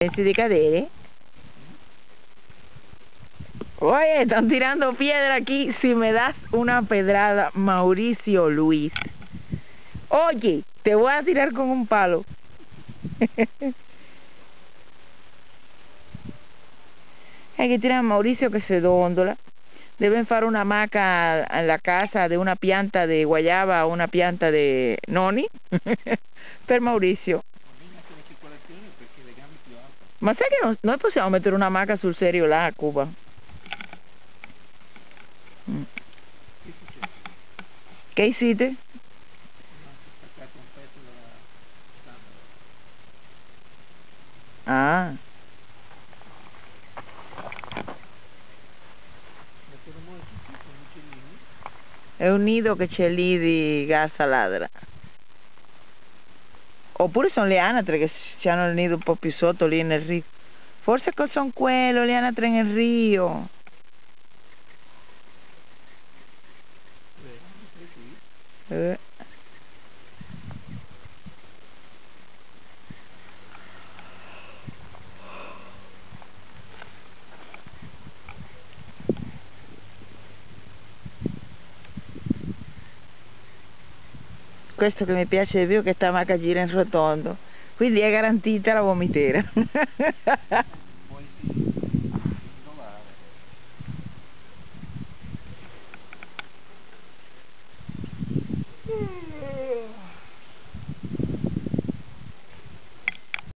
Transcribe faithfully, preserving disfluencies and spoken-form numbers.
Pensi di cadere? Oye, están tirando piedra aquí. Si me das una pedrada, Mauricio Luis. Oye, te voy a tirar con un palo. Hay que tirar a Mauricio che se dondola. Deben fare una hamaca alla casa di una pianta di guayaba o una pianta di noni per Mauricio. Ma sai che non, noi possiamo mettere una hamaca sul serio là a Cuba? Mm. Che hiciste? Ah. È un nido che c'è lì di gassa ladra. Oppure sono le anatre che hanno il nido un po' più sotto lì nel rio. Forse sono quello, le anatre nel rio. Eh. Questo che mi piace di più è che sta hamaca gira in rotondo, quindi è garantita la vomitera.